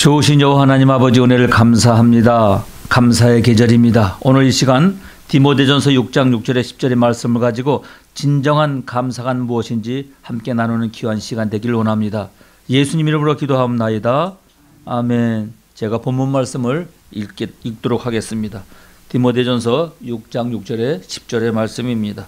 좋으신 여호와 하나님 아버지, 은혜를 감사합니다. 감사의 계절입니다. 오늘 이 시간 디모데전서 6장 6절에 10절의 말씀을 가지고 진정한 감사가 무엇인지 함께 나누는 귀한 시간 되기를 원합니다. 예수님 이름으로 기도하옵나이다. 아멘. 제가 본문 말씀을 읽도록 하겠습니다. 디모데전서 6장 6절에 10절의 말씀입니다.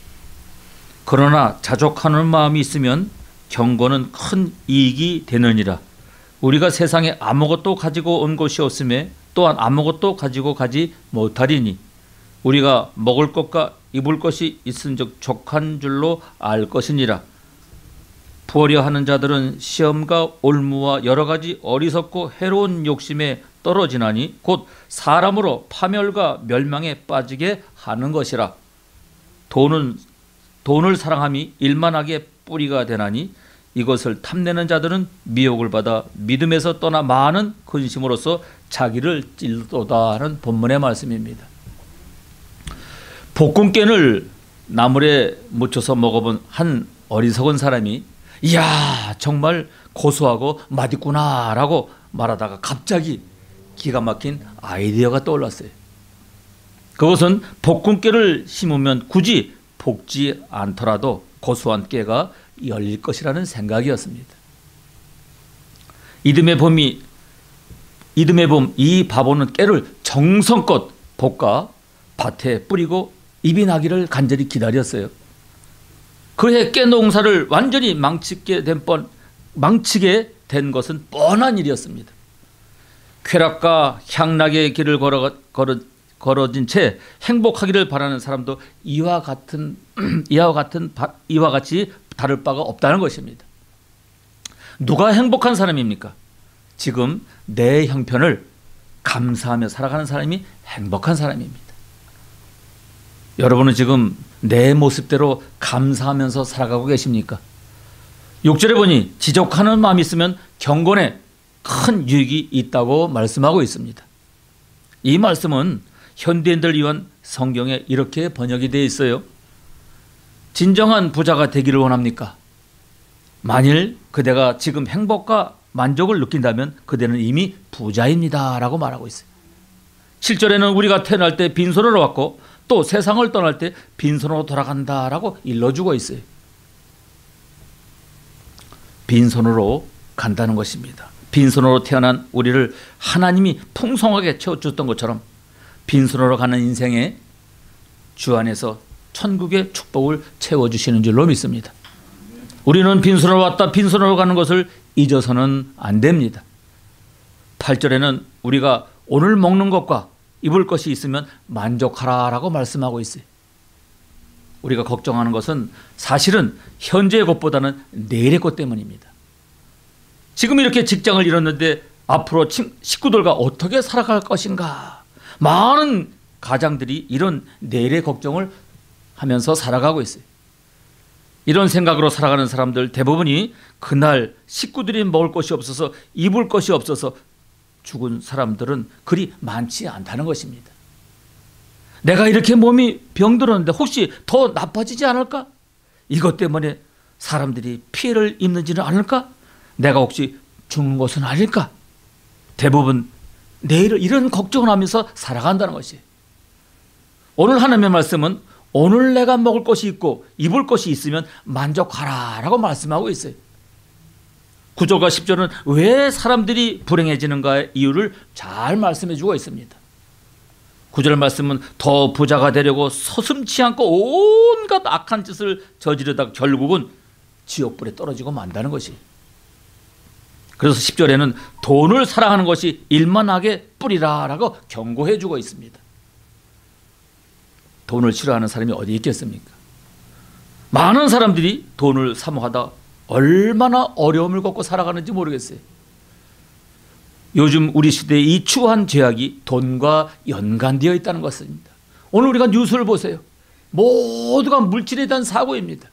그러나 자족하는 마음이 있으면 경건은 큰 이익이 되느니라. 우리가 세상에 아무것도 가지고 온 것이 없음에 또한 아무것도 가지고 가지 못하리니 우리가 먹을 것과 입을 것이 있은즉 족한 줄로 알 것이니라. 부하려 하는 자들은 시험과 올무와 여러 가지 어리석고 해로운 욕심에 떨어지나니 곧 사람으로 파멸과 멸망에 빠지게 하는 것이라. 돈을 사랑함이 일만하게 뿌리가 되나니 이것을 탐내는 자들은 미혹을 받아 믿음에서 떠나 많은 근심으로써 자기를 찔도다 하는 본문의 말씀입니다. 볶음깨를 나물에 묻혀서 먹어본 한 어리석은 사람이 이야 정말 고소하고 맛있구나 라고 말하다가 갑자기 기가 막힌 아이디어가 떠올랐어요. 그것은 볶음깨를 심으면 굳이 볶지 않더라도 고소한 깨가 열릴 것이라는 생각이었습니다. 이듬해 봄 이 바보는 깨를 정성껏 볶아 밭에 뿌리고 잎이 나기를 간절히 기다렸어요. 그해 깨 농사를 완전히 망치게 된 것은 뻔한 일이었습니다. 쾌락과 향락의 길을 걸어진 채 행복하기를 바라는 사람도 이와 같이 다를 바가 없다는 것입니다. 누가 행복한 사람입니까? 지금 내 형편을 감사하며 살아가는 사람이 행복한 사람입니다. 여러분은 지금 내 모습대로 감사하면서 살아가고 계십니까? 6절에 보니 지족하는 마음이 있으면 경건에 큰 유익이 있다고 말씀하고 있습니다. 이 말씀은 현대인들 위한 성경에 이렇게 번역이 되어 있어요. 진정한 부자가 되기를 원합니까? 만일 그대가 지금 행복과 만족을 느낀다면 그대는 이미 부자입니다 라고 말하고 있어요. 7절에는 우리가 태어날 때 빈손으로 왔고 또 세상을 떠날 때 빈손으로 돌아간다 라고 일러주고 있어요. 빈손으로 간다는 것입니다. 빈손으로 태어난 우리를 하나님이 풍성하게 채워줬던 것처럼 빈손으로 가는 인생에 주 안에서 천국의 축복을 채워주시는 줄로 믿습니다. 우리는 빈손으로 왔다 빈손으로 가는 것을 잊어서는 안 됩니다. 8절에는 우리가 오늘 먹는 것과 입을 것이 있으면 만족하라라고 말씀하고 있어요. 우리가 걱정하는 것은 사실은 현재의 것보다는 내일의 것 때문입니다. 지금 이렇게 직장을 잃었는데 앞으로 식구들과 어떻게 살아갈 것인가. 많은 가장들이 이런 내일의 걱정을 하면서 살아가고 있어요. 이런 생각으로 살아가는 사람들 대부분이 그날 식구들이 먹을 것이 없어서 입을 것이 없어서 죽은 사람들은 그리 많지 않다는 것입니다. 내가 이렇게 몸이 병들었는데 혹시 더 나빠지지 않을까? 이것 때문에 사람들이 피해를 입는지는 않을까? 내가 혹시 죽는 것은 아닐까? 대부분 내일을 이런 걱정을 하면서 살아간다는 것이에요. 오늘 하나님의 말씀은 오늘 내가 먹을 것이 있고 입을 것이 있으면 만족하라 라고 말씀하고 있어요. 9절과 10절은 왜 사람들이 불행해지는가의 이유를 잘 말씀해 주고 있습니다. 9절 말씀은 더 부자가 되려고 서슴지 않고 온갖 악한 짓을 저지르다 결국은 지옥불에 떨어지고 만다는 것이. 그래서 10절에는 돈을 사랑하는 것이 일만하게 뿌리라 라고 경고해 주고 있습니다. 돈을 싫어하는 사람이 어디 있겠습니까? 많은 사람들이 돈을 사모하다 얼마나 어려움을 겪고 살아가는지 모르겠어요. 요즘 우리 시대의 이 추한 죄악이 돈과 연관되어 있다는 것입니다. 오늘 우리가 뉴스를 보세요. 모두가 물질에 대한 사고입니다.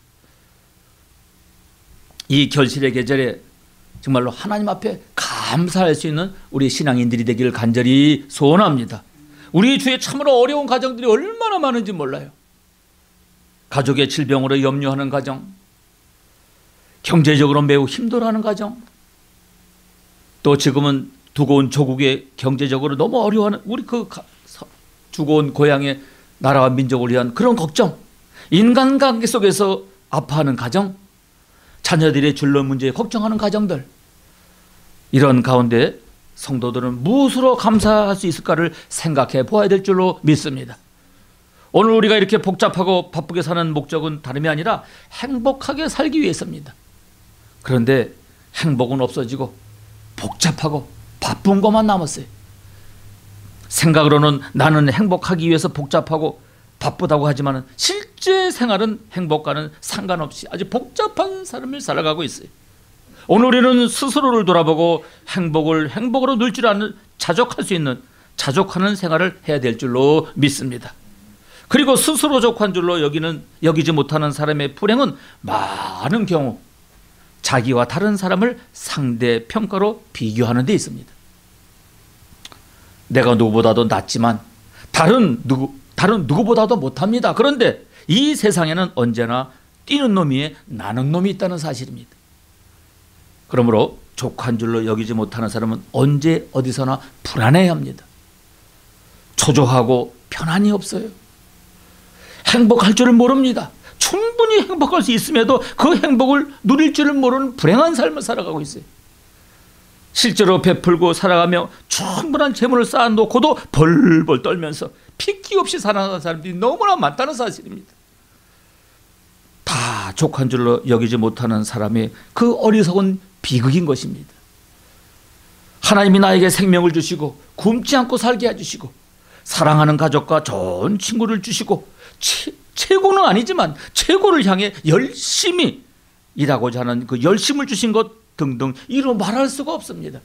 이 결실의 계절에 정말로 하나님 앞에 감사할 수 있는 우리 신앙인들이 되기를 간절히 소원합니다. 우리 주위에 참으로 어려운 가정들이 얼마나 많은지 몰라요. 가족의 질병으로 염려하는 가정, 경제적으로 매우 힘들어하는 가정, 또 지금은 두고 온 조국의 경제적으로 너무 어려워하는 우리 두고 온 고향의 나라와 민족을 위한 그런 걱정, 인간관계 속에서 아파하는 가정, 자녀들의 진로 문제에 걱정하는 가정들, 이런 가운데 성도들은 무엇으로 감사할 수 있을까를 생각해 보아야 될 줄로 믿습니다. 오늘 우리가 이렇게 복잡하고 바쁘게 사는 목적은 다름이 아니라 행복하게 살기 위해서입니다. 그런데 행복은 없어지고 복잡하고 바쁜 것만 남았어요. 생각으로는 나는 행복하기 위해서 복잡하고 바쁘다고 하지만 실제 생활은 행복과는 상관없이 아주 복잡한 삶을 살아가고 있어요. 오늘 우리는 스스로를 돌아보고 행복으로 늘 줄 아는 자족할 수 있는 자족하는 생활을 해야 될 줄로 믿습니다. 그리고 스스로 족한 줄로 여기지 못하는 사람의 불행은 많은 경우 자기와 다른 사람을 상대 평가로 비교하는 데 있습니다. 내가 누구보다도 낫지만 다른 누구보다도 못합니다. 그런데 이 세상에는 언제나 뛰는 놈 위에 나는 놈이 있다는 사실입니다. 그러므로 족한 줄로 여기지 못하는 사람은 언제 어디서나 불안해합니다. 초조하고 편안이 없어요. 행복할 줄을 모릅니다. 충분히 행복할 수 있음에도 그 행복을 누릴 줄을 모르는 불행한 삶을 살아가고 있어요. 실제로 베풀고 살아가며 충분한 재물을 쌓아놓고도 벌벌 떨면서 핏기 없이 살아가는 사람들이 너무나 많다는 사실입니다. 다 족한 줄로 여기지 못하는 사람의 그 어리석은 비극인 것입니다. 하나님이 나에게 생명을 주시고 굶지 않고 살게 해주시고 사랑하는 가족과 좋은 친구를 주시고 최고는 아니지만 최고를 향해 열심히 일하고자 하는 그 열심을 주신 것 등등 이루 말할 수가 없습니다.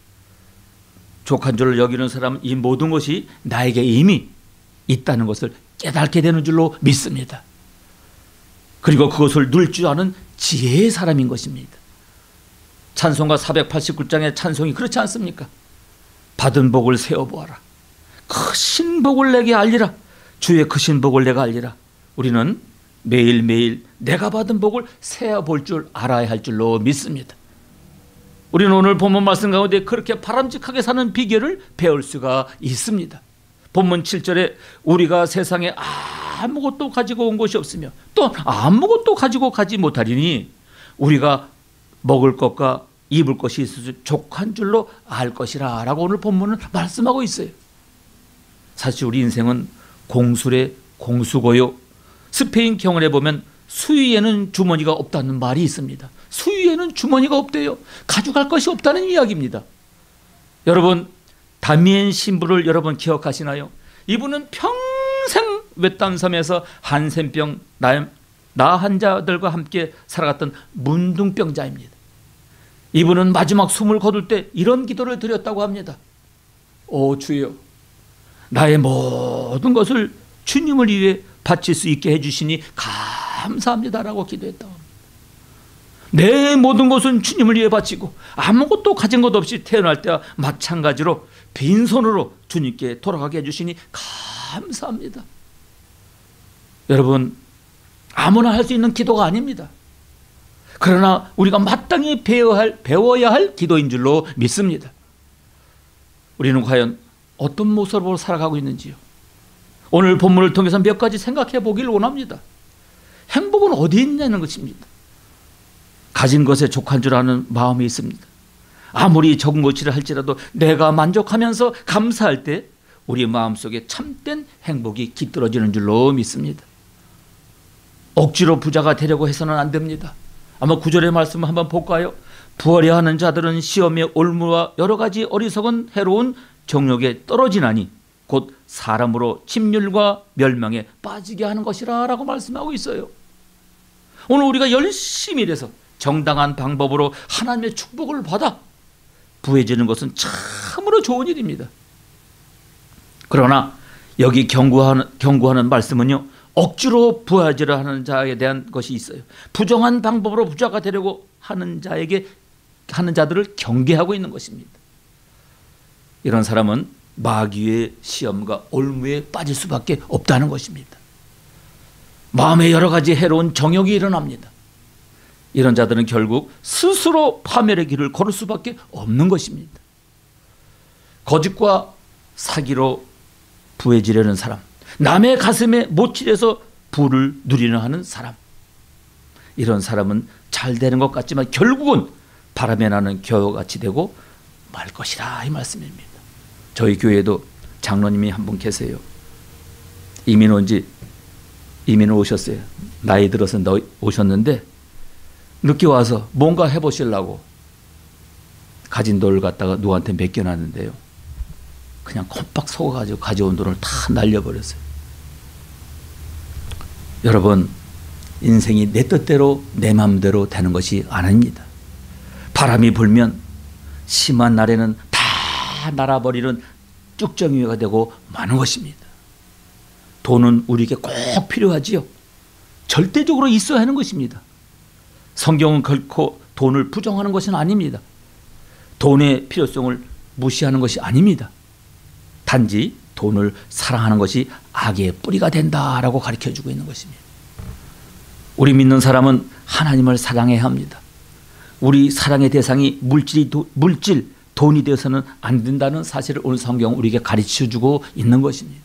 족한 줄로 여기는 사람은 이 모든 것이 나에게 이미 있다는 것을 깨닫게 되는 줄로 믿습니다. 그리고 그것을 누릴 줄 아는 지혜의 사람인 것입니다. 찬송가 489장의 찬송이 그렇지 않습니까? 받은 복을 세어보아라. 크신 복을 내게 알리라. 주의 크신 복을 내가 알리라. 우리는 매일매일 내가 받은 복을 세어볼 줄 알아야 할 줄로 믿습니다. 우리는 오늘 본문 말씀 가운데 그렇게 바람직하게 사는 비결을 배울 수가 있습니다. 본문 7절에 우리가 세상에 아무것도 가지고 온 것이 없으며 또 아무것도 가지고 가지 못하리니 우리가 먹을 것과 입을 것이 있어서 족한 줄로 알 것이라 라고 오늘 본문은 말씀하고 있어요. 사실 우리 인생은 공술의 공수고요. 스페인 경언에 보면 수위에는 주머니가 없다는 말이 있습니다. 수위에는 주머니가 없대요. 가져갈 것이 없다는 이야기입니다. 여러분, 다미엔 신부를 여러분 기억하시나요? 이분은 평생 외딴섬에서 한센병 나 환자들과 함께 살아갔던 문둥병자입니다. 이분은 마지막 숨을 거둘 때 이런 기도를 드렸다고 합니다. 오 주여, 나의 모든 것을 주님을 위해 바칠 수 있게 해주시니 감사합니다라고 기도했다고 합니다. 내 모든 것은 주님을 위해 바치고 아무것도 가진 것 없이 태어날 때와 마찬가지로 빈손으로 주님께 돌아가게 해주시니 감사합니다. 여러분, 아무나 할 수 있는 기도가 아닙니다. 그러나 우리가 마땅히 배워야 할 기도인 줄로 믿습니다. 우리는 과연 어떤 모습으로 살아가고 있는지요? 오늘 본문을 통해서 몇 가지 생각해 보기를 원합니다. 행복은 어디 있냐는 것입니다. 가진 것에 족한 줄 아는 마음이 있습니다. 아무리 적은 것이라 할지라도 내가 만족하면서 감사할 때 우리 마음속에 참된 행복이 깃들어지는 줄로 믿습니다. 억지로 부자가 되려고 해서는 안 됩니다. 아마 9절의 말씀을 한번 볼까요? 부하려 하는 자들은 시험의 올무와 여러 가지 어리석은 해로운 정욕에 떨어지나니 곧 사람으로 침륜과 멸망에 빠지게 하는 것이라 라고 말씀하고 있어요. 오늘 우리가 열심히 일해서 정당한 방법으로 하나님의 축복을 받아 부해지는 것은 참으로 좋은 일입니다. 그러나 여기 경고하는 말씀은요, 억지로 부하지를 하는 자에 대한 것이 있어요. 부정한 방법으로 부자가 되려고 하는 자들을 경계하고 있는 것입니다. 이런 사람은 마귀의 시험과 올무에 빠질 수밖에 없다는 것입니다. 마음에 여러 가지 해로운 정욕이 일어납니다. 이런 자들은 결국 스스로 파멸의 길을 걸을 수밖에 없는 것입니다. 거짓과 사기로 부해지려는 사람, 남의 가슴에 못칠해서 부를 누리려 하는 사람, 이런 사람은 잘 되는 것 같지만 결국은 바람에 나는 겨우같이 되고 말 것이라 이 말씀입니다. 저희 교회에도 장로님이 한 분 계세요. 이민 오셨어요. 나이 들어서 오셨는데 늦게 와서 뭔가 해보시려고 가진 돈을 갖다가 누구한테 맡겨놨는데요, 그냥 컴박 속아가지고 가져온 돈을 다 날려버렸어요. 여러분, 인생이 내 뜻대로 내 마음대로 되는 것이 아닙니다. 바람이 불면 심한 날에는 다 날아버리는 쭉정이가 되고 마는 것입니다. 돈은 우리에게 꼭 필요하지요. 절대적으로 있어야 하는 것입니다. 성경은 결코 돈을 부정하는 것은 아닙니다. 돈의 필요성을 무시하는 것이 아닙니다. 단지 돈을 사랑하는 것이 악의 뿌리가 된다라고 가르쳐주고 있는 것입니다. 우리 믿는 사람은 하나님을 사랑해야 합니다. 우리 사랑의 대상이 물질, 돈이 되어서는 안 된다는 사실을 오늘 성경은 우리에게 가르쳐주고 있는 것입니다.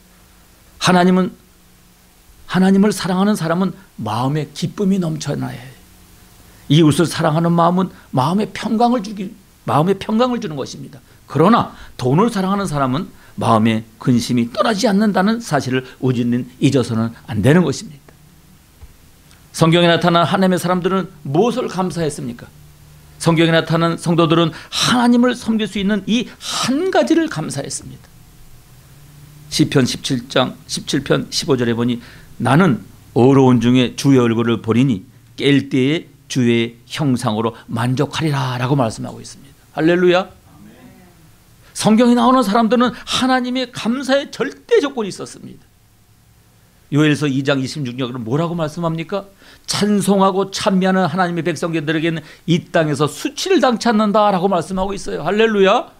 하나님을 사랑하는 사람은 마음에 기쁨이 넘쳐나야 해요. 이웃을 사랑하는 마음은 마음에 평강을 주는 것입니다. 그러나 돈을 사랑하는 사람은 마음에 근심이 떠나지 않는다는 사실을 우리는 잊어서는 안 되는 것입니다. 성경에 나타난 하나님의 사람들은 무엇을 감사했습니까? 성경에 나타난 성도들은 하나님을 섬길 수 있는 이 한 가지를 감사했습니다. 시편 17편 15절에 보니 나는 어려운 중에 주의 얼굴을 보리니 깰 때에 주의 형상으로 만족하리라 라고 말씀하고 있습니다. 할렐루야. 성경에 나오는 사람들은 하나님의 감사의 절대 조건이 있었습니다. 요엘서 2장 26절은 뭐라고 말씀합니까? 찬송하고 찬미하는 하나님의 백성들에게는 이 땅에서 수치를 당치 않는다라고 말씀하고 있어요. 할렐루야.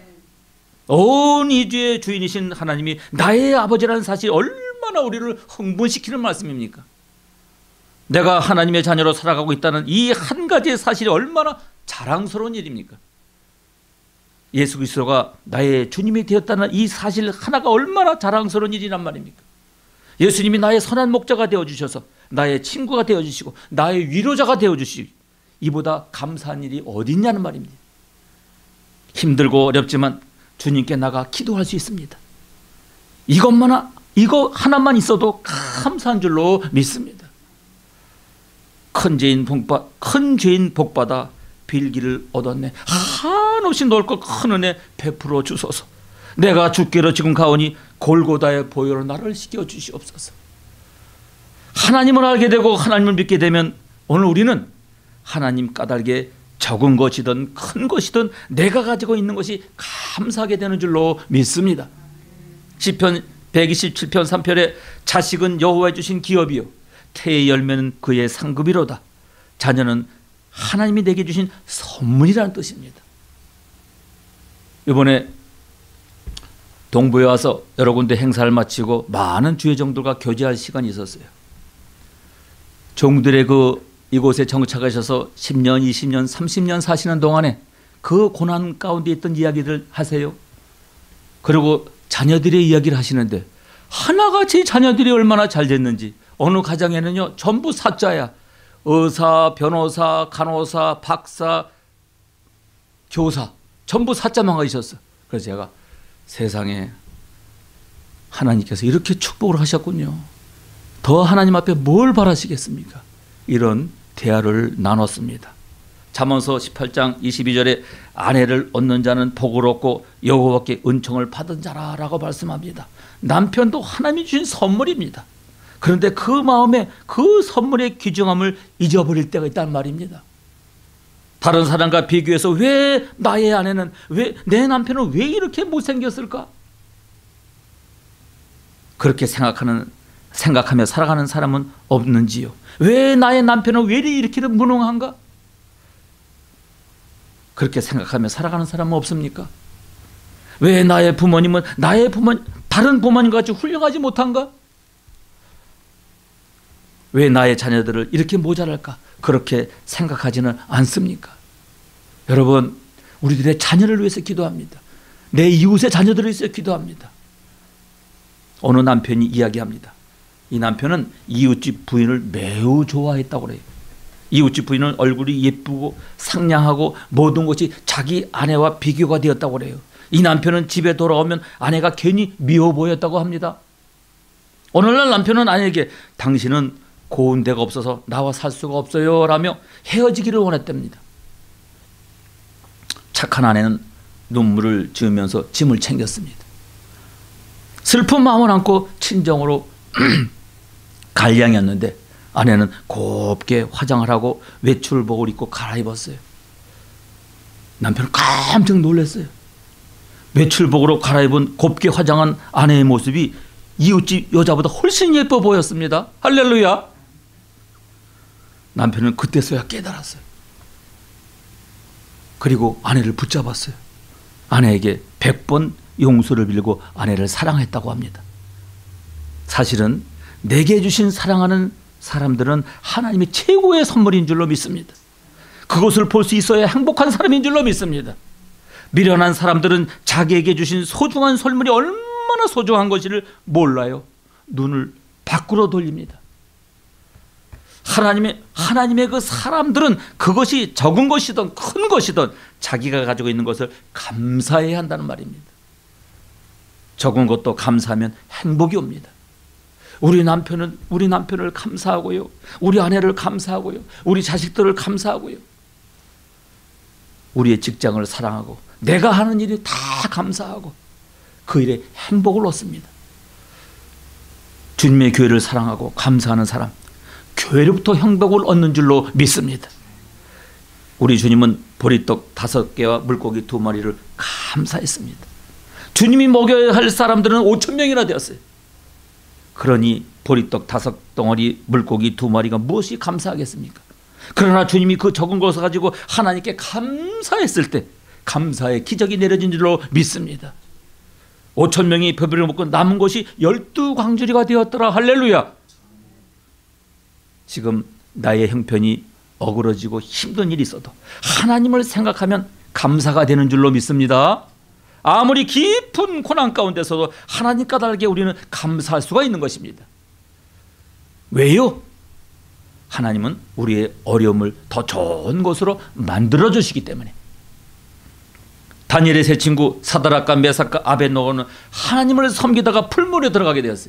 온 이주의 주인이신 하나님이 나의 아버지라는 사실이 얼마나 우리를 흥분시키는 말씀입니까? 내가 하나님의 자녀로 살아가고 있다는 이 한 가지의 사실이 얼마나 자랑스러운 일입니까? 예수 그리스도가 나의 주님이 되었다는 이 사실 하나가 얼마나 자랑스러운 일이란 말입니까? 예수님이 나의 선한 목자가 되어주셔서 나의 친구가 되어주시고 나의 위로자가 되어주시고 이보다 감사한 일이 어디 있냐는 말입니다. 힘들고 어렵지만 주님께 나가 기도할 수 있습니다. 이거 하나만 있어도 감사한 줄로 믿습니다. 큰 죄인 복받아 빌기를 얻었네. 한없이 넓고 큰 은혜 베풀어 주소서. 내가 죽기로 지금 가오니 골고다의 보혈로 나를 씻겨 주시옵소서. 하나님을 알게 되고 하나님을 믿게 되면 오늘 우리는 하나님 까닭에 적은 것이든 큰 것이든 내가 가지고 있는 것이 감사하게 되는 줄로 믿습니다. 시편 127편 3편에 자식은 여호와의 주신 기업이요 태의 열매는 그의 상급이로다. 자녀는 하나님이 내게 주신 선물이라는 뜻입니다. 이번에 동부에 와서 여러 군데 행사를 마치고 많은 주의 종들과 교제할 시간이 있었어요. 종들의 이곳에 정착하셔서 10년, 20년, 30년 사시는 동안에 그 고난 가운데 있던 이야기들 하세요. 그리고 자녀들의 이야기를 하시는데 하나같이 자녀들이 얼마나 잘 됐는지. 어느 가정에는요 전부 사자야. 의사, 변호사, 간호사, 박사, 교사 전부 사자만 가셨어. 그래서 제가 세상에 하나님께서 이렇게 축복을 하셨군요. 더 하나님 앞에 뭘 바라시겠습니까? 이런 대화를 나눴습니다. 잠언서 18장 22절에 아내를 얻는 자는 복을 얻고 여호와께 은총을 받은 자라라고 말씀합니다. 남편도 하나님이 주신 선물입니다. 그런데 그 마음에 그 선물의 귀중함을 잊어버릴 때가 있단 말입니다. 다른 사람과 비교해서 왜 나의 아내는, 왜 내 남편은 왜 이렇게 못생겼을까? 그렇게 생각하며 살아가는 사람은 없는지요? 왜 나의 남편은 왜 이렇게 무능한가? 그렇게 생각하며 살아가는 사람은 없습니까? 왜 나의 부모님은 다른 부모님과 같이 훌륭하지 못한가? 왜 나의 자녀들을 이렇게 모자랄까? 그렇게 생각하지는 않습니까? 여러분, 우리들의 자녀를 위해서 기도합니다. 내 이웃의 자녀들을 위해서 기도합니다. 어느 남편이 이야기합니다. 이 남편은 이웃집 부인을 매우 좋아했다고 그래요. 이웃집 부인은 얼굴이 예쁘고 상냥하고 모든 것이 자기 아내와 비교가 되었다고 그래요. 이 남편은 집에 돌아오면 아내가 괜히 미워 보였다고 합니다. 오늘날 남편은 아내에게 당신은 고운 데가 없어서 나와 살 수가 없어요 라며 헤어지기를 원했답니다. 착한 아내는 눈물을 지으면서 짐을 챙겼습니다. 슬픈 마음을 안고 친정으로 갈 양이었는데 아내는 곱게 화장을 하고 외출복을 입고 갈아입었어요. 남편은 깜짝 놀랐어요. 외출복으로 갈아입은 곱게 화장한 아내의 모습이 이웃집 여자보다 훨씬 예뻐 보였습니다. 할렐루야. 남편은 그때서야 깨달았어요. 그리고 아내를 붙잡았어요. 아내에게 100번 용서를 빌고 아내를 사랑했다고 합니다. 사실은 내게 주신 사랑하는 사람들은 하나님의 최고의 선물인 줄로 믿습니다. 그것을 볼 수 있어야 행복한 사람인 줄로 믿습니다. 미련한 사람들은 자기에게 주신 소중한 선물이 얼마나 소중한 것인지를 몰라요. 눈을 밖으로 돌립니다. 하나님의 그 사람들은 그것이 적은 것이든 큰 것이든 자기가 가지고 있는 것을 감사해야 한다는 말입니다. 적은 것도 감사하면 행복이 옵니다. 우리 남편을 감사하고요. 우리 아내를 감사하고요. 우리 자식들을 감사하고요. 우리의 직장을 사랑하고 내가 하는 일이 다 감사하고 그 일에 행복을 얻습니다. 주님의 교회를 사랑하고 감사하는 사람, 교회로부터 행복을 얻는 줄로 믿습니다. 우리 주님은 보리떡 5개와 물고기 2마리를 감사했습니다. 주님이 먹여야 할 사람들은 5,000명이나 되었어요. 그러니 보리떡 5덩어리 물고기 2마리가 무엇이 감사하겠습니까? 그러나 주님이 그 적은 것을 가지고 하나님께 감사했을 때 감사의 기적이 내려진 줄로 믿습니다. 5,000명이 배부르게 먹고 남은 것이 12광주리가 되었더라. 할렐루야. 지금 나의 형편이 어그러지고 힘든 일이 있어도 하나님을 생각하면 감사가 되는 줄로 믿습니다. 아무리 깊은 고난 가운데서도 하나님 까닭에 우리는 감사할 수가 있는 것입니다. 왜요? 하나님은 우리의 어려움을 더 좋은 것으로 만들어 주시기 때문에. 다니엘의 세 친구 사드락과 메삭과 아벳노고는 하나님을 섬기다가 풀물에 들어가게 되었어요.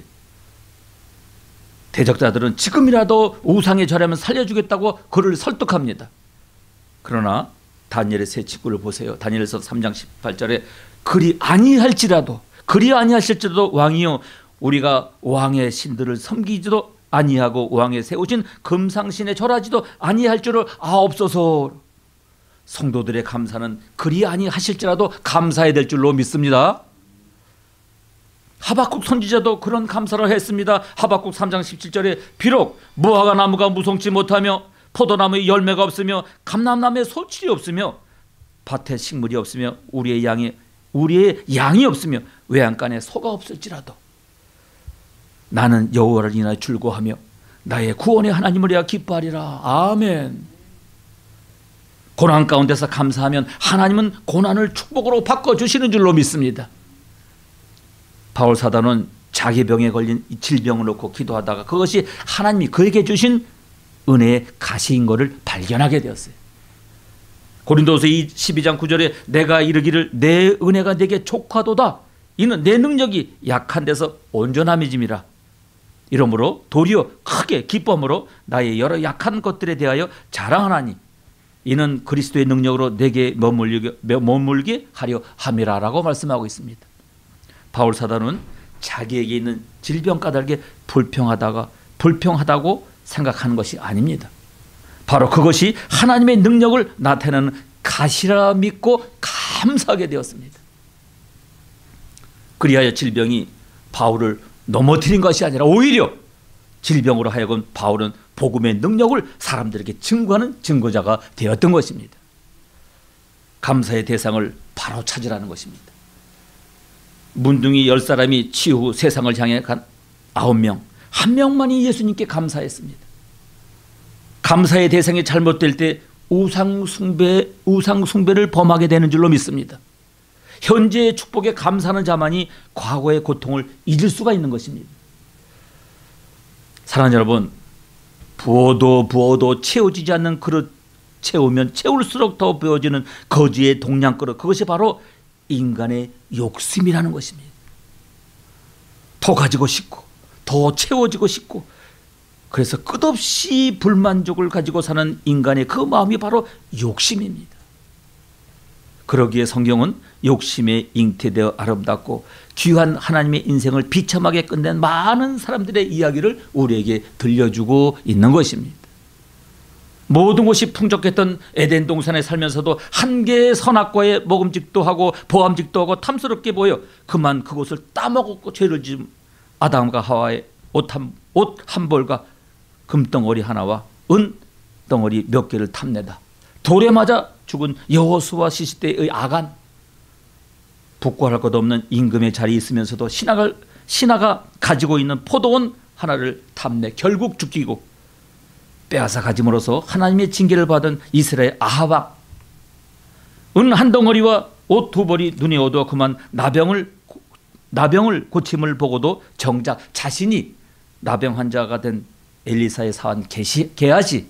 대적자들은 지금이라도 우상에 절하면 살려주겠다고 그를 설득합니다. 그러나 다니엘의 세 친구를 보세요. 다니엘서 3장 18절에 그리 아니할지라도 왕이요 우리가 왕의 신들을 섬기지도 아니하고 왕의 세우신 금상신에 절하지도 아니할 줄을 아옵소서. 성도들의 감사는 그리 아니하실지라도 감사해야 될 줄로 믿습니다. 하박국 선지자도 그런 감사를 했습니다. 하박국 3장 17절에 비록 무화과 나무가 무성치 못하며 포도나무에 열매가 없으며 감람나무에 소출이 없으며 밭에 식물이 없으며 우리의 양이 없으며 외양간에 소가 없을지라도 나는 여호와를 인하여 즐거워하며 나의 구원의 하나님을 위하여 기뻐하리라. 아멘. 고난 가운데서 감사하면 하나님은 고난을 축복으로 바꿔주시는 줄로 믿습니다. 바울 사도는 자기 병에 걸린 질병을 놓고 기도하다가 그것이 하나님이 그에게 주신 은혜의 가시인 것을 발견하게 되었어요. 고린도서 12장 9절에 내가 이르기를 내 은혜가 내게 족하도다. 이는 내 능력이 약한 데서 온전함이짐이라. 이러므로 도리어 크게 기쁨으로 나의 여러 약한 것들에 대하여 자랑하나니 이는 그리스도의 능력으로 내게 머물게 하려 함이라 라고 말씀하고 있습니다. 바울 사도는 자기에게 있는 질병 까닭에 불평하다고 생각하는 것이 아닙니다. 바로 그것이 하나님의 능력을 나타내는 가시라 믿고 감사하게 되었습니다. 그리하여 질병이 바울을 넘어뜨린 것이 아니라 오히려 질병으로 하여금 바울은 복음의 능력을 사람들에게 증거하는 증거자가 되었던 것입니다. 감사의 대상을 바로 찾으라는 것입니다. 문둥이 10사람이 치유 후 세상을 향해 간 9명, 한 명만이 예수님께 감사했습니다. 감사의 대상이 잘못될 때 우상 숭배를 범하게 되는 줄로 믿습니다. 현재의 축복에 감사하는 자만이 과거의 고통을 잊을 수가 있는 것입니다. 사랑하는 여러분, 부어도 채워지지 않는 그릇, 채우면 채울수록 더 부어지는 거지의 동양 그릇, 그것이 바로 인간의 욕심이라는 것입니다. 더 가지고 싶고 더 채워지고 싶고, 그래서 끝없이 불만족을 가지고 사는 인간의 그 마음이 바로 욕심입니다. 그러기에 성경은 욕심에 잉태되어 아름답고 귀한 하나님의 인생을 비참하게 끝낸 많은 사람들의 이야기를 우리에게 들려주고 있는 것입니다. 모든 것이 풍족했던 에덴 동산에 살면서도 한 개의 선악과에 먹음직도 하고 보암직도 하고 탐스럽게 보여 그만 그것을 따먹었고 죄를 지은 아담과 하와의 옷 한 벌과 금덩어리 하나와 은덩어리 몇 개를 탐내다 돌에 맞아 죽은 여호수아 시시때의 아간, 부과할 것 없는 임금의 자리에 있으면서도 신하가 가지고 있는 포도원 하나를 탐내 결국 죽이고 빼앗아 가짐으로써 하나님의 징계를 받은 이스라엘 아합, 은 한 덩어리와 옷 두 벌이 눈에 어두워 그만 나병을 고침을 보고도 정작 자신이 나병 환자가 된 엘리사의 사한 게하시.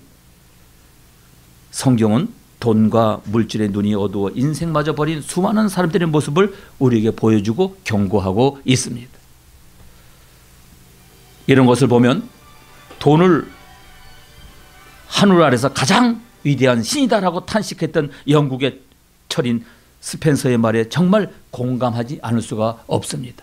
성경은 돈과 물질의 눈이 어두워 인생마저 버린 수많은 사람들의 모습을 우리에게 보여주고 경고하고 있습니다. 이런 것을 보면 돈을 하늘 아래서 가장 위대한 신이다라고 탄식했던 영국의 철인 스펜서의 말에 정말 공감하지 않을 수가 없습니다.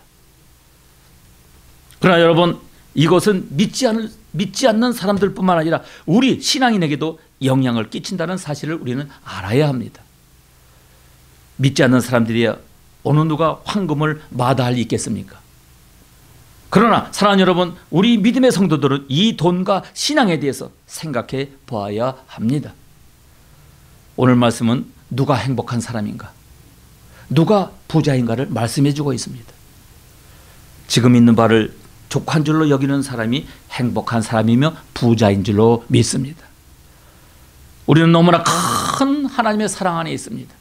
그러나 여러분, 이것은 믿지 않는 사람들뿐만 아니라 우리 신앙인에게도 영향을 끼친다는 사실을 우리는 알아야 합니다. 믿지 않는 사람들이야 어느 누가 황금을 마다할 리 있겠습니까? 그러나 사랑하는 여러분, 우리 믿음의 성도들은 이 돈과 신앙에 대해서 생각해 보아야 합니다. 오늘 말씀은 누가 행복한 사람인가, 누가 부자인가를 말씀해 주고 있습니다. 지금 있는 바를 족한 줄로 여기는 사람이 행복한 사람이며 부자인 줄로 믿습니다. 우리는 너무나 큰 하나님의 사랑 안에 있습니다.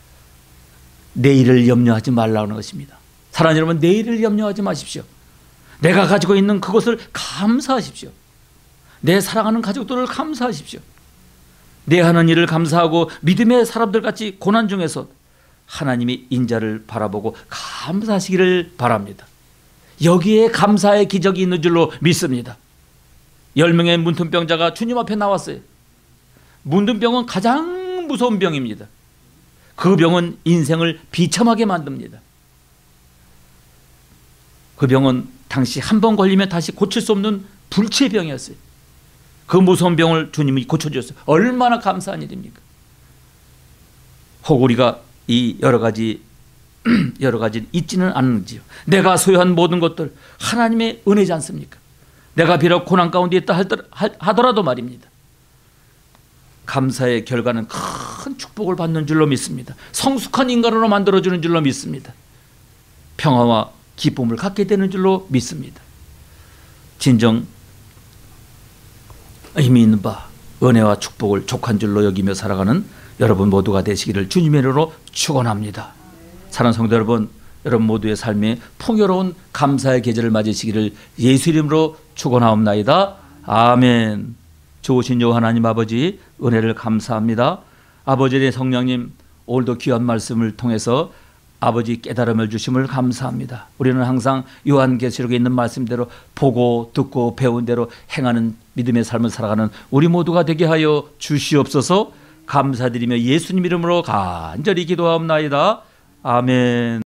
내일을 염려하지 말라는 것입니다. 사랑하는 여러분, 내일을 염려하지 마십시오. 내가 가지고 있는 그것을 감사하십시오. 내 사랑하는 가족들을 감사하십시오. 내 하는 일을 감사하고 믿음의 사람들같이 고난 중에서 하나님의 인자를 바라보고 감사하시기를 바랍니다. 여기에 감사의 기적이 있는 줄로 믿습니다. 10명의 문둥병자가 주님 앞에 나왔어요. 문둥병은 가장 무서운 병입니다. 그 병은 인생을 비참하게 만듭니다. 그 병은 당시 한 번 걸리면 다시 고칠 수 없는 불치의 병이었어요. 그 무서운 병을 주님이 고쳐주셨어요. 얼마나 감사한 일입니까? 혹 우리가 이 여러 가지 있지는 않는지요. 내가 소유한 모든 것들 하나님의 은혜지 않습니까? 내가 비록 고난 가운데 있다 하더라도 말입니다. 감사의 결과는 큰 축복을 받는 줄로 믿습니다. 성숙한 인간으로 만들어주는 줄로 믿습니다. 평화와 기쁨을 갖게 되는 줄로 믿습니다. 진정 의미 있는 바 은혜와 축복을 족한 줄로 여기며 살아가는 여러분 모두가 되시기를 주님의 이름으로 축원합니다. 사랑하는 성도 여러분, 여러분 모두의 삶에 풍요로운 감사의 계절을 맞으시기를 예수 이름으로 축원하옵나이다. 아멘. 좋으신 여호와 하나님 아버지, 은혜를 감사합니다. 아버지의 성령님, 오늘도 귀한 말씀을 통해서 아버지 깨달음을 주심을 감사합니다. 우리는 항상 요한계시록에 있는 말씀대로 보고 듣고 배운 대로 행하는 믿음의 삶을 살아가는 우리 모두가 되게 하여 주시옵소서. 감사드리며 예수님 이름으로 간절히 기도하옵나이다. 아멘.